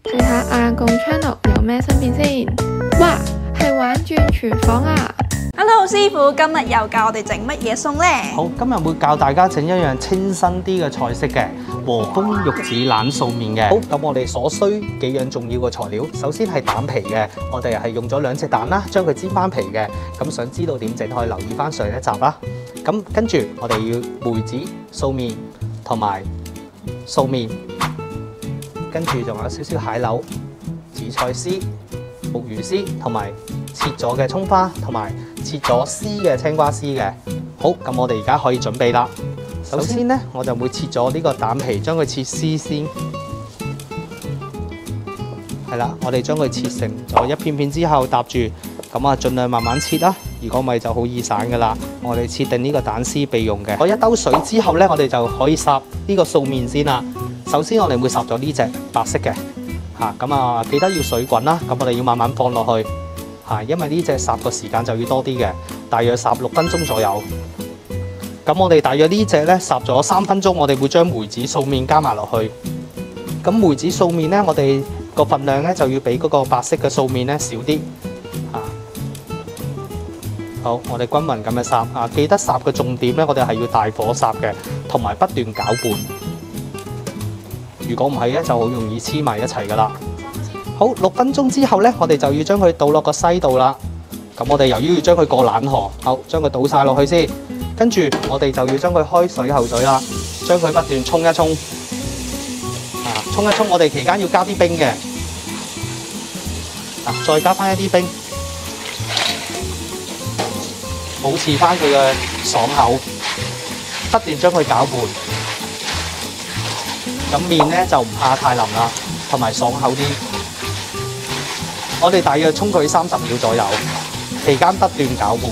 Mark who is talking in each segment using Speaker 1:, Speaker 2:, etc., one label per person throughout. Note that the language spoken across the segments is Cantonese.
Speaker 1: 睇下阿公 channel 有咩新片先。哇，係玩轉廚房啊！
Speaker 2: Hello， 師傅，今日又教我哋整乜嘢餸呢？
Speaker 3: 好，今日會教大家整一樣清新啲嘅菜式嘅和風玉子冷素麵嘅。好，咁我哋所需幾樣重要嘅材料，首先係蛋皮嘅，我哋係用咗2隻蛋啦，將佢煎翻皮嘅。咁想知道點整，可以留意翻上一集啦。咁跟住我哋要梅子、素麵同埋素麵，跟住仲有少少蟹柳、紫菜絲、木魚絲同埋切咗嘅葱花同埋切咗絲嘅青瓜絲嘅。好，咁我哋而家可以準備啦。首先呢，我就會切咗呢個蛋皮，將佢切絲先。係啦，我哋將佢切成咗一片片之後搭住，咁啊盡量慢慢切啦。如果唔係就好易散噶啦。我哋切定呢個蛋絲備用嘅。我一兜水之後呢，我哋就可以烚呢個素麵先啦。首先我哋會烚咗呢隻白色嘅，咁啊記得要水滾啦。咁我哋要慢慢放落去。因為呢隻烚個時間就要多啲嘅，大約烚6分鐘左右。咁我哋大約呢隻呢烚咗3分鐘，我哋會將梅子素麵加埋落去。咁梅子素麵呢，我哋個份量呢就要比嗰個白色嘅素麵呢少啲。好，我哋均勻咁樣烚。記得烚嘅重點呢，我哋係要大火烚嘅，同埋不斷攪拌。如果唔係呢，就好容易黐埋一齊噶啦。好，6分鐘之後呢，我哋就要將佢倒落個篩度啦。咁我哋由於要將佢過冷河，好，將佢倒晒落去先。跟住我哋就要將佢開水喉水啦，將佢不斷沖一沖。沖一沖，我哋期間要加啲冰嘅。再加翻一啲冰，保持翻佢嘅爽口，不斷將佢攪拌。咁麵呢就唔怕太腍啦，同埋爽口啲。我哋大約沖佢30秒左右，期間不斷攪拌。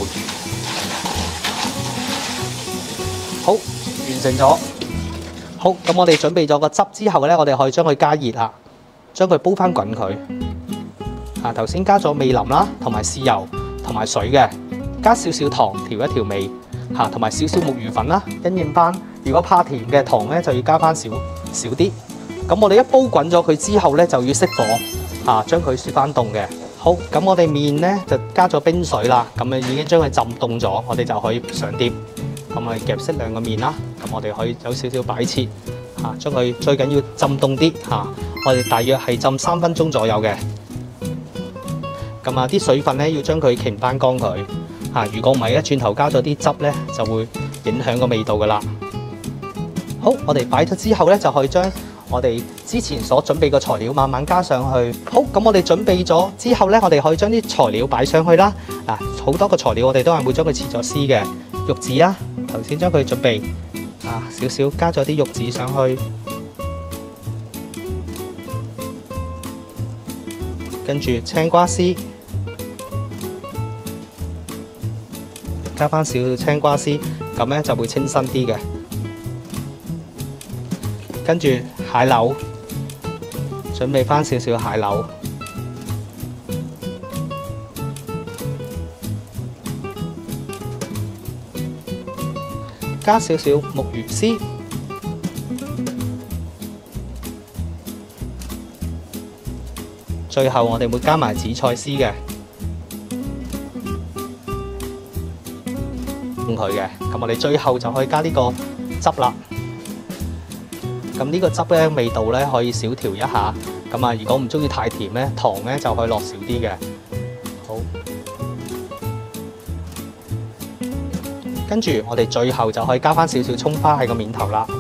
Speaker 3: 好，完成咗。好，咁我哋準備咗個汁之後呢，我哋可以將佢加熱啦，將佢煲翻滾佢。頭先加咗味淋啦，同埋豉油同埋水嘅，加少少糖調一調味，同埋少少木魚粉啦，因應翻。如果怕甜嘅糖呢，就要加翻少啲。咁我哋一煲滾咗佢之後呢，就要熄火。將佢雪翻凍嘅。好，咁我哋麵呢就加咗冰水啦，咁啊已經將佢浸凍咗，我哋就可以上碟。咁我哋夾適量嘅麵啦，咁我哋可以有少少擺設，將佢最緊要浸凍啲，我哋大約係浸3分鐘左右嘅。咁啲水分呢要將佢擎翻乾佢，如果唔係一轉頭加咗啲汁呢，就會影響個味道噶啦。好，我哋擺咗之後呢，就可以將我哋之前所準備嘅材料慢慢加上去。好，咁我哋準備咗之後呢，我哋可以將啲材料擺上去啦。好多個材料我哋都係會將佢切咗絲嘅。玉子啦，頭先將佢準備少少加咗啲玉子上去，跟住青瓜絲，加翻少少青瓜絲，咁呢就會清新啲嘅。跟住蟹柳，準備翻少少蟹柳，加少少木魚絲，最後我哋會加埋紫菜絲嘅，佢嘅。咁我哋最後就可以加呢個汁啦。咁呢個汁咧味道咧可以少調一下，咁如果唔中意太甜咧，糖咧就可以落少啲嘅。好，跟住我哋最後就可以加翻少少葱花喺個面頭啦。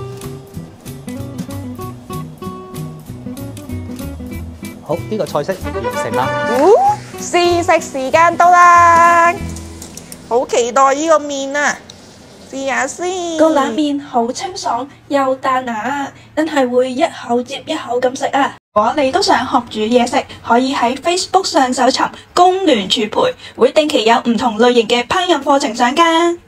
Speaker 3: 好，呢個菜式完成啦。
Speaker 2: 試食時間到啦，好期待呢個麵啊！試下先。
Speaker 4: 個冷麵好清爽又彈牙，真係會一口接一口咁食啊！如果你都想學煮嘢食，可以喺 Facebook 上搜尋工聯廚培，會定期有唔同類型嘅烹飪課程上架。